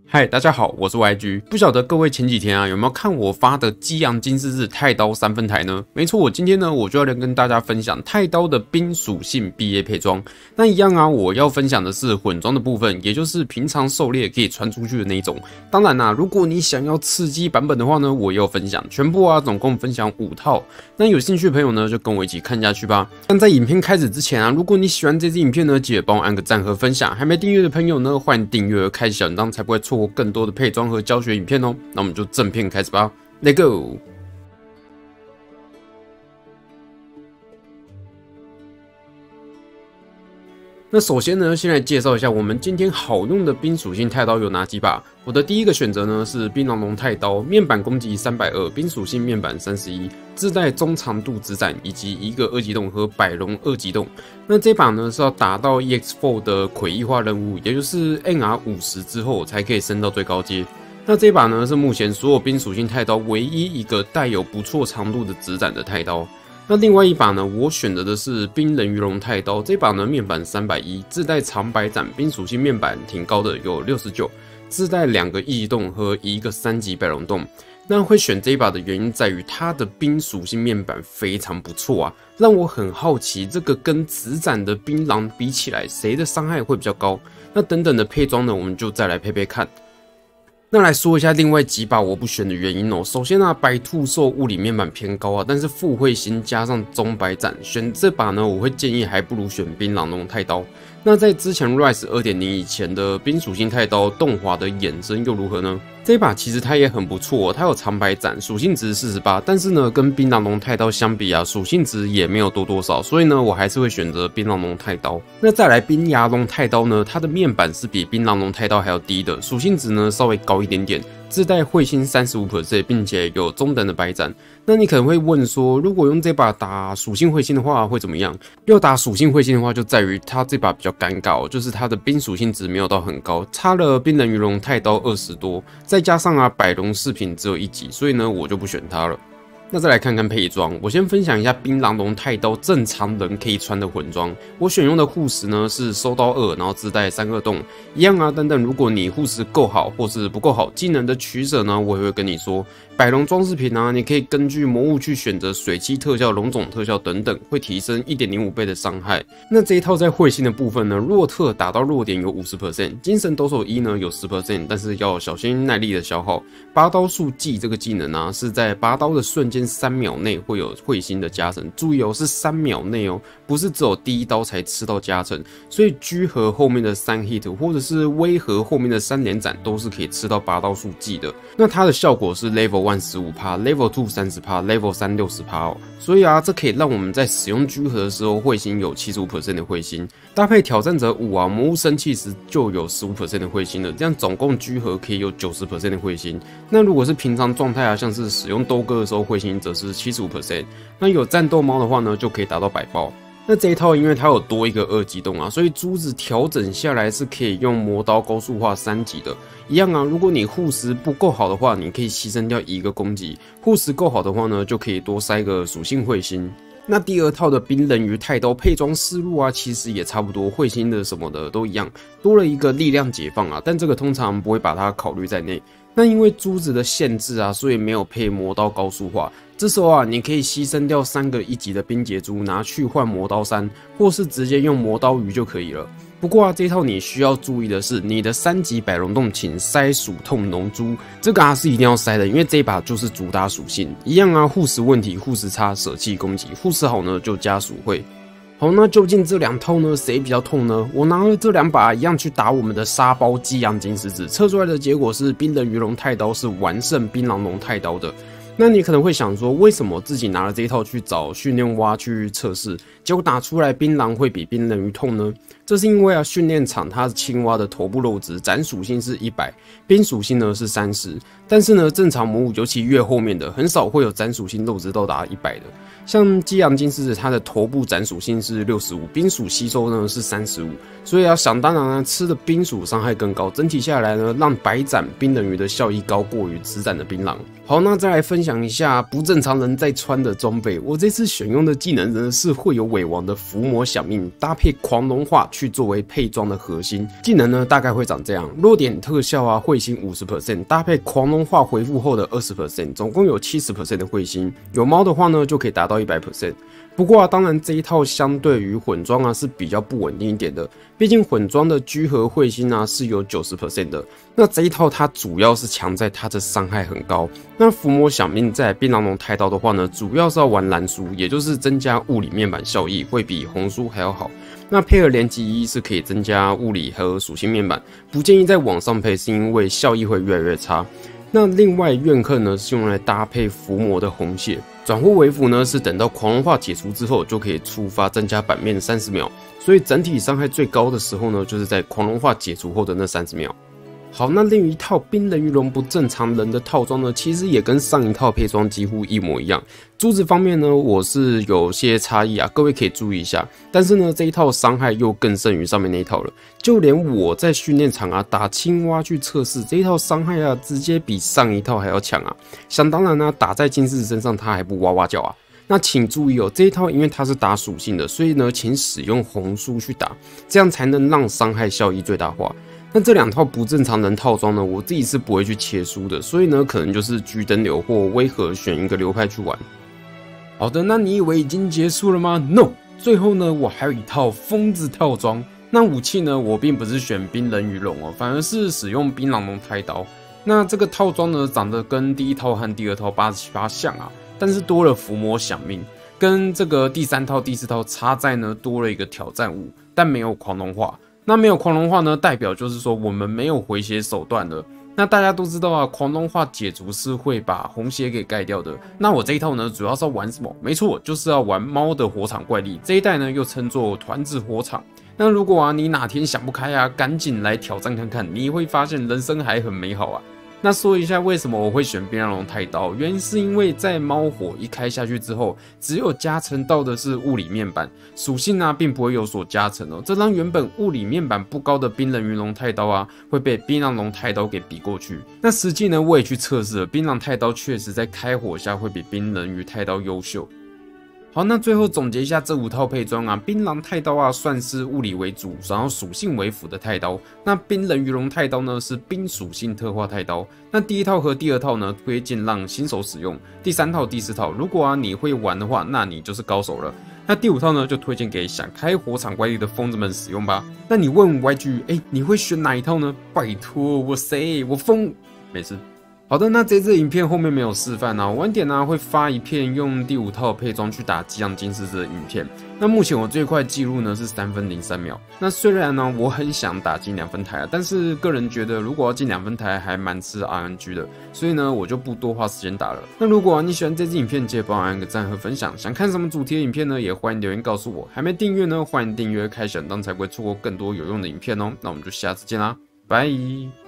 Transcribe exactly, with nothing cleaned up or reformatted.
嗨，大家好，我是 Y G。不晓得各位前几天啊有没有看我发的激昂金狮子太刀三分台呢？没错，我今天呢我就要来跟大家分享太刀的冰属性毕业配装。那一样啊，我要分享的是混装的部分，也就是平常狩猎可以穿出去的那一种。当然啦、啊，如果你想要刺激版本的话呢，我也有分享，全部啊总共分享五套。那有兴趣的朋友呢，就跟我一起看下去吧。但在影片开始之前啊，如果你喜欢这支影片呢，记得帮我按个赞和分享。还没订阅的朋友呢，欢迎订阅和开小铃铛，才不会错过更多的配装和教学影片哦。那我们就正片开始吧 ，Let's go！ 那首先呢，先来介绍一下我们今天好用的冰属性太刀有哪几把。我的第一个选择呢是槟榔龙太刀，面板攻击三百二十，冰属性面板三十一，自带中长度子弹以及一个二级洞和百龙二级洞。那这把呢是要打到 E X 四 的诡异化任务，也就是 N R 五十 之后才可以升到最高阶。那这把呢是目前所有冰属性太刀唯一一个带有不错长度的子弹的太刀。那另外一把呢，我选择的是冰人鱼龙太刀，这把呢面板三百一十，自带长白斩，冰属性面板挺高的，有六十九，自带两个一级洞和一个三级百龙洞。那会选这一把的原因在于它的冰属性面板非常不错啊，让我很好奇这个跟子斩的槟榔比起来，谁的伤害会比较高？那等等的配装呢，我们就再来配配看。那来说一下另外几把我不选的原因哦。首先啊，白兔兽物理面板偏高啊，但是富慧星加上中白斩，选这把呢，我会建议还不如选槟榔龙太刀。那在之前 Rise 二点零 以前的冰属性太刀动画的衍生又如何呢？这把其实它也很不错、哦，它有长白斩，属性值四十八，但是呢，跟槟榔龙太刀相比啊，属性值也没有多多少，所以呢，我还是会选择槟榔龙太刀。那再来冰牙龙太刀呢，它的面板是比槟榔龙太刀还要低的，属性值呢稍微高一点点，自带彗星 百分之三十五， 并且有中等的白斩。那你可能会问说，如果用这把打属性彗星的话会怎么样？要打属性彗星的话，就在于它这把比较尴尬、哦，就是它的冰属性值没有到很高，差了冰人鱼龙太刀二十多。再加上啊，百龙饰品只有一级，所以呢，我就不选它了。那再来看看配装，我先分享一下槟榔龙太刀正常人可以穿的混装。我选用的护石呢是收刀二，然后自带三个洞，一样啊。等等，如果你护石够好或是不够好，技能的取舍呢，我也会跟你说。百龙装饰品啊，你可以根据魔物去选择水汽特效、龙种特效等等，会提升 一点零五 倍的伤害。那这一套在彗星的部分呢，弱特打到弱点有 百分之五十， 精神抖擞一呢有 百分之十， 但是要小心耐力的消耗。拔刀术技这个技能啊，是在拔刀的瞬间三秒内会有彗星的加成，注意哦，是三秒内哦，不是只有第一刀才吃到加成。所以居合后面的三 hit 或者是威合后面的三连斩都是可以吃到拔刀术技的。那它的效果是 level 一 十五%、level 二 三十%、level 三 六十%哦。所以啊，这可以让我们在使用居合的时候，彗星有 百分之七十五 的彗星，搭配挑战者五啊，魔物生气时就有 百分之十五 的彗星了，这样总共居合可以有 百分之九十 的彗星。那如果是平常状态啊，像是使用兜哥的时候，彗星则是 百分之七十五。那有战斗猫的话呢，就可以达到百爆。那这一套因为它有多一个二级洞啊，所以珠子调整下来是可以用魔刀高速化三级的。一样啊，如果你护石不够好的话，你可以牺牲掉一个攻击；护石够好的话呢，就可以多塞个属性彗星。那第二套的冰人鱼太刀配装思路啊，其实也差不多，彗星的什么的都一样，多了一个力量解放啊，但这个通常不会把它考虑在内。那因为珠子的限制啊，所以没有配魔刀高速化。这时候啊，你可以牺牲掉三个一级的冰结珠，拿去换魔刀三，或是直接用魔刀鱼就可以了。不过啊，这一套你需要注意的是，你的三级百龙洞请塞属痛龙珠，这个啊是一定要塞的，因为这一把就是主打属性。一样啊，护石问题，护石差舍弃攻击，护石好呢就加属会。好，那究竟这两套呢，谁比较痛呢？我拿了这两把一样去打我们的沙包激昂金狮子，测出来的结果是冰人鱼龙太刀是完胜槟榔龙太刀的。那你可能会想说，为什么自己拿了这一套去找训练蛙去测试，结果打出来槟榔会比冰人鱼痛呢？这是因为啊，训练场它青蛙的头部肉质斩属性是一百，冰属性呢是三十，但是呢，正常魔物尤其越后面的，很少会有斩属性肉质到达一百的。像激昂金狮子，它的头部斩属性是六十五，冰属吸收呢是三十五，所以啊，想当然呢，吃的冰属伤害更高。整体下来呢，让白斩冰人鱼的效益高过于紫斩的槟榔。好，那再来分享一下不正常人在穿的装备。我这次选用的技能呢是会有尾王的伏魔响应，搭配狂龙化去作为配装的核心。技能呢大概会长这样：弱点特效啊，会心 百分之五十， 搭配狂龙化回复后的 百分之二十， 总共有 百分之七十 的会心。有猫的话呢，就可以达到 百分之百。不过啊，当然这一套相对于混装啊是比较不稳定一点的，毕竟混装的居合会心啊是有 百分之九十 的。那这一套它主要是强在它的伤害很高。那伏魔响应在槟榔龙太刀的话呢，主要是要玩蓝书，也就是增加物理面板效益，会比红书还要好。那配合连击一是可以增加物理和属性面板，不建议在往上配，是因为效益会越来越差。那另外怨恨呢是用来搭配伏魔的红血，转化为符呢是等到狂龙化解除之后就可以触发增加版面三十秒，所以整体伤害最高的时候呢就是在狂龙化解除后的那三十秒。好，那另一套冰人鱼龙不正常人的套装呢，其实也跟上一套配装几乎一模一样。珠子方面呢，我是有些差异啊，各位可以注意一下。但是呢，这一套伤害又更胜于上面那一套了。就连我在训练场啊打青蛙去测试，这一套伤害啊，直接比上一套还要强啊。想当然呢、啊，打在金狮子身上，它还不哇哇叫啊。那请注意哦，这一套因为它是打属性的，所以呢，请使用红书去打，这样才能让伤害效益最大化。那这两套不正常人套装呢，我自己是不会去切书的，所以呢，可能就是居灯流或威和选一个流派去玩。好的，那你以为已经结束了吗 ？No， 最后呢，我还有一套疯子套装。那武器呢，我并不是选冰人鱼龙哦，反而是使用槟榔龙太刀。那这个套装呢，长得跟第一套和第二套八十七趴像啊，但是多了伏魔响应，跟这个第三套、第四套差在呢，多了一个挑战物，但没有狂龙化。那没有狂龙化呢，代表就是说我们没有回血手段了。那大家都知道啊，狂龙化解除是会把红血给盖掉的。那我这一套呢，主要是要玩什么？没错，就是要玩猫的火场怪力。这一代呢，又称作团子火场。那如果啊，你哪天想不开啊，赶紧来挑战看看，你会发现人生还很美好啊。那说一下为什么我会选冰榔龙太刀，原因是因为在猫火一开下去之后，只有加成到的是物理面板，属性啊并不会有所加成哦，这让原本物理面板不高的冰人鱼龙太刀啊会被冰榔龙太刀给比过去。那实际呢我也去测试了，冰榔太刀确实在开火下会比冰人鱼太刀优秀。好，那最后总结一下这五套配装啊，槟榔太刀啊算是物理为主，然后属性为辅的太刀。那冰人鱼龙太刀呢是冰属性特化太刀。那第一套和第二套呢推荐让新手使用，第三套、第四套如果啊你会玩的话，那你就是高手了。那第五套呢就推荐给想开火场怪力的疯子们使用吧。那你问 Y G， 哎、欸，你会选哪一套呢？拜托，我谁？我疯，没事。好的，那这支影片后面没有示范啊，晚点呢、啊、会发一片用第五套配装去打激昂金狮子的影片。那目前我最快记录呢是三分零三秒。那虽然呢我很想打进两分台啊，但是个人觉得如果要进两分台还蛮吃 R N G 的，所以呢我就不多花时间打了。那如果、啊、你喜欢这支影片，记得帮我按个赞和分享。想看什么主题的影片呢，也欢迎留言告诉我。还没订阅呢，欢迎订阅开小铃铛才不会错过更多有用的影片哦。那我们就下次见啦，拜。